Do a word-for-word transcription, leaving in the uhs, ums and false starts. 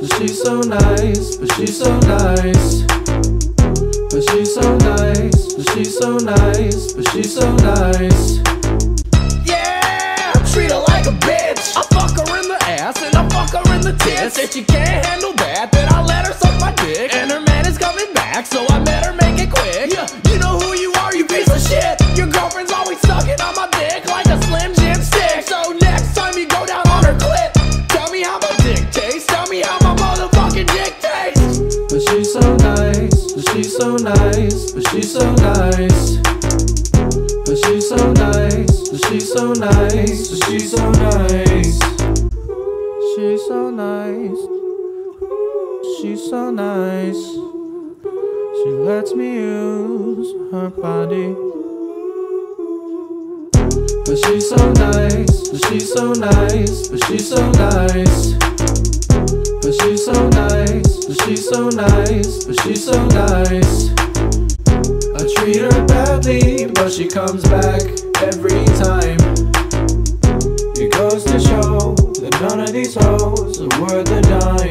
but she's so nice, but she's so nice. But she's so nice, but she's so nice, but she's so nice. Yeah, treat her like a bitch. I fuck her in the ass and I fuck her in the tits. If she can't handle that, then I'll let her suck my dick. And her man is coming back, so I better make it quick. Yeah, you know who you are, you piece of shit. Your girlfriend's always sucking on my dick like a Slim Jim stick. So next time you go down on her clit, tell me how my dick tastes. Tell me how my motherfucking dick tastes. But she's so nice, but she's so nice, but she's so nice. But she's so nice, but she's so nice, but she's so nice. She's so nice, she's so nice. She lets me use her body. But she's so nice, but she's so nice, but she's so nice. But she's so nice, but she's so nice, but she's so nice. I treat her badly, but she comes back every time. It goes to show that none of these hoes are worth a dime.